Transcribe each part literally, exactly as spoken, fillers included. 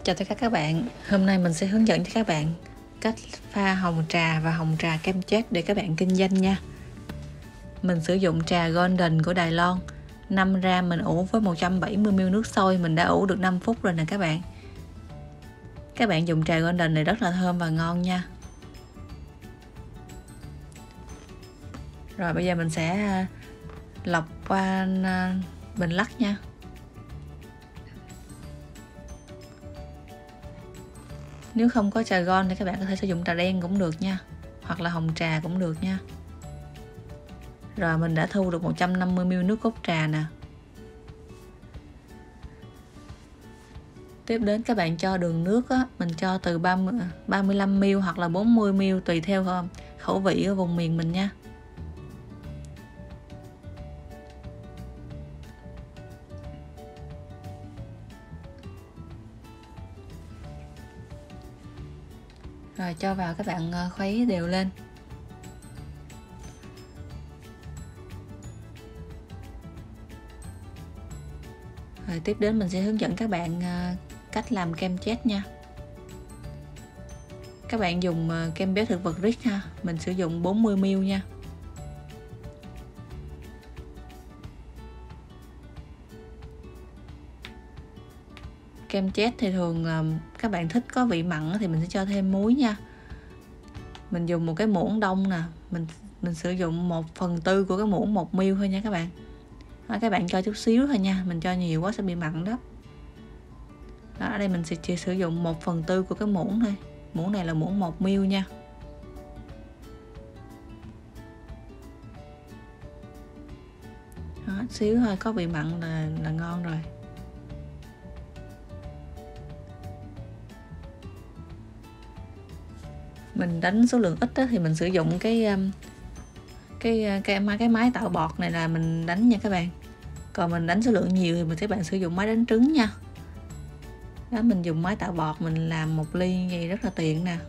Chào tất cả các bạn, hôm nay mình sẽ hướng dẫn cho các bạn cách pha hồng trà và hồng trà kem chết để các bạn kinh doanh nha. Mình sử dụng trà Golden của Đài Loan, năm gram mình ủ với một trăm bảy mươi mi li lít nước sôi, mình đã ủ được năm phút rồi nè các bạn. Các bạn dùng trà Golden này rất là thơm và ngon nha. Rồi bây giờ mình sẽ lọc qua bình lắc nha. Nếu không có trà gold thì các bạn có thể sử dụng trà đen cũng được nha, hoặc là hồng trà cũng được nha. Rồi mình đã thu được một trăm năm mươi mi li lít nước cốt trà nè. Tiếp đến các bạn cho đường nước á, mình cho từ ba mươi, ba mươi lăm mi li lít hoặc là bốn mươi mi li lít tùy theo khẩu vị ở vùng miền mình nha. Rồi cho vào các bạn khuấy đều lên. Rồi tiếp đến mình sẽ hướng dẫn các bạn cách làm kem chết nha. Các bạn dùng kem béo thực vật Rich ha, mình sử dụng bốn mươi mi li lít nha. Kem chết thì thường là các bạn thích có vị mặn thì mình sẽ cho thêm muối nha. Mình dùng một cái muỗng đông nè, mình mình sử dụng một phần tư của cái muỗng một mi li lít thôi nha các bạn. Đó, các bạn cho chút xíu thôi nha, mình cho nhiều quá sẽ bị mặn đó. Đó, ở đây mình sẽ chỉ sử dụng một phần tư của cái muỗng thôi. Muỗng này là muỗng một mi li lít nha. Đó, xíu thôi, có vị mặn là là ngon rồi. Mình đánh số lượng ít đó, thì mình sử dụng cái cái cái máy cái máy tạo bọt này là mình đánh nha các bạn. Còn mình đánh số lượng nhiều thì mình các bạn sử dụng máy đánh trứng nha. Đó, mình dùng máy tạo bọt mình làm một ly như vậy rất là tiện nè.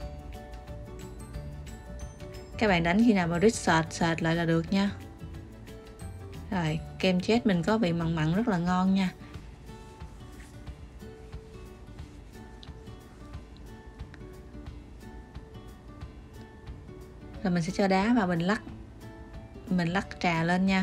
Các bạn đánh khi nào mà rít sệt sệt lại là được nha. Rồi kem chết mình có vị mặn mặn rất là ngon nha. Rồi mình sẽ cho đá vào bình lắc, mình lắc trà lên nha.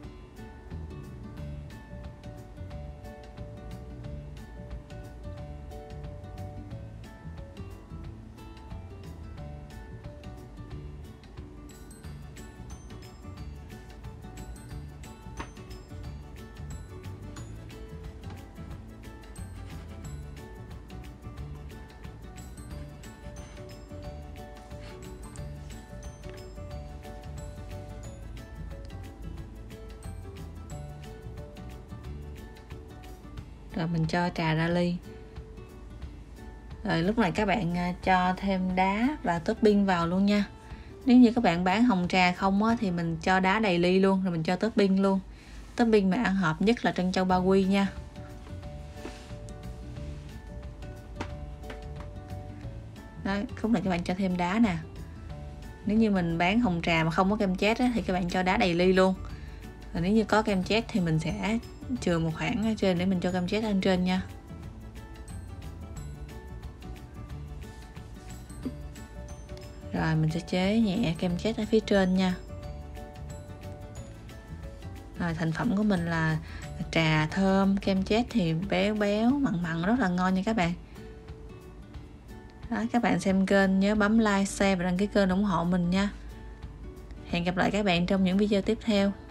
Rồi mình cho trà ra ly. Rồi lúc này các bạn cho thêm đá và topping vào luôn nha. Nếu như các bạn bán hồng trà không á, thì mình cho đá đầy ly luôn, rồi mình cho topping luôn. Topping mà ăn hợp nhất là trân châu ba quy nha. Đó, lúc này các bạn cho thêm đá nè. Nếu như mình bán hồng trà mà không có kem chết á, thì các bạn cho đá đầy ly luôn. Rồi nếu như có kem chết thì mình sẽ chừa một khoảng ở trên để mình cho kem chết lên trên nha. Rồi mình sẽ chế nhẹ kem chết ở phía trên nha. Rồi thành phẩm của mình là trà thơm, kem chết thì béo béo mặn mặn rất là ngon nha các bạn. Đó, các bạn xem kênh nhớ bấm like, share và đăng ký kênh ủng hộ mình nha. Hẹn gặp lại các bạn trong những video tiếp theo.